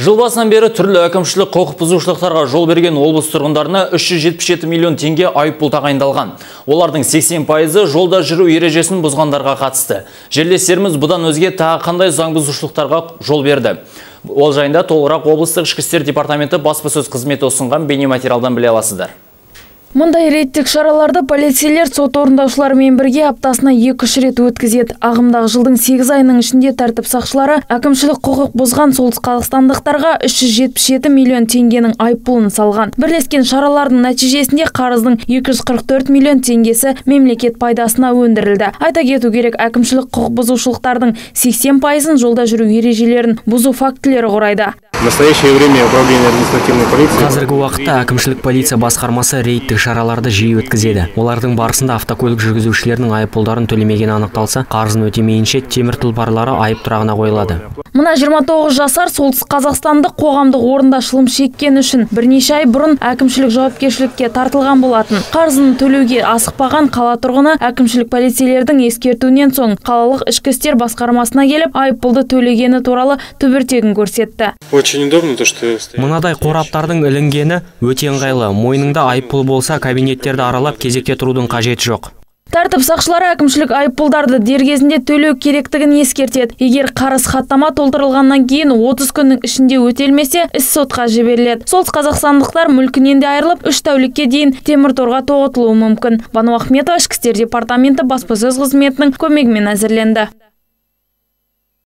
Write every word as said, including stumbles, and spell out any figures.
Жыл басынан бері түрлі әкімшілік құқық бұзушылықтарға жол берген облыс тұрғындарына үш жүз жетпіс жеті миллион теңге айыппұл тағайындалған. Олардың сексен пайызы жолда жүру ережесін бұзғандарға қатысты. Жерлестеріміз бұдан өзге тағы қандай заң бұзушылықтарға жол берді. Ол жайында толығырақ облыстық ішкі істер департаменті баспасөз қызметі ұсынған бейнематериалдан біле аласыздар. Мұндай рейдтік шараларды полицейлер сот орындаушыларымен бірге аптасына екі-үш рет өткізеді. Ағымдағы жылдың сегіз айының ішінде тәртіп сақшылары әкімшілік құқық бұзған солтүстік қазақстандықтарға үш жүз жетпіс жеті миллион теңгенің айыппұлын салған. Бірлескен шаралардың нәтижесінде қарыздың екі жүз қырық төрт миллион теңгесі мемлекет пайдасына өндірілді. Айта кету керек, әкімшілік құқық бұзушылықтардың сексен пайызын жолда жүру ережелерін бұзу фактілері құрайды. Қазіргі уақытта әкімшілік полиция басқармасы рейдтік шараларды жиі өткізеді. Олардың барысында автокөлік жүргізушілерінің айыппұлдарын төлемеген анықталса, қарызын өтемейінше темір тұлпарлары айып тұрағына қойылады. Мына жиырма тоғыз жасар солтүстік қазақстандық қоғамдық орында шылым шеккен үшін бірнеше ай бұрын әкімшілік жауапкершілікке тартылған болатын. Қарызын төлеуге асықпаған қала тұрғыны әкімшілік полицейлердің ескертуінен соң қалалық ішкі істер басқармасына келіп айыппұлды төлегені туралы түбіртегін көрсетті. Мынадай қораптардың ілінгені өте ыңғайлы. Мойныңда айыппұл болса, кабинеттерді аралап кезекте тұрудың қажеті жоқ. Тәртіп сақшылары әкімшілік айыппұлдарды дер кезінде төлеу керектігін ескертеді. Егер қарыз хаттама толтырылғаннан кейін отыз күннің ішінде өтелмесе, іс сотқа жіберіледі. Солтүстік қазақстандықтар мүлкінен де айырылып, үш тәулікке дейін темір торға тоғытылуы мүмкін. Бану Ахметова, ішкі істер департаменті баспасөз қызметінің көмегімен әзірленді.